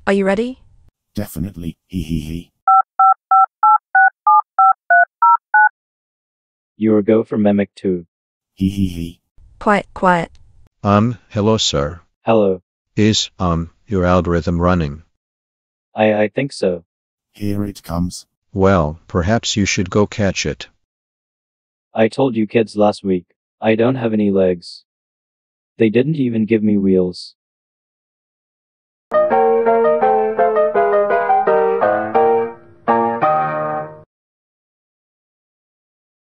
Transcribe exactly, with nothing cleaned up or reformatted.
Are you ready? Definitely, hee hee hee. You're a go for Mimic too. Hee hee hee. Quiet, quiet. Um, hello sir. Hello. Is, um, your algorithm running? I I think so. Here it comes. Well, perhaps you should go catch it. I told you kids last week, I don't have any legs. They didn't even give me wheels.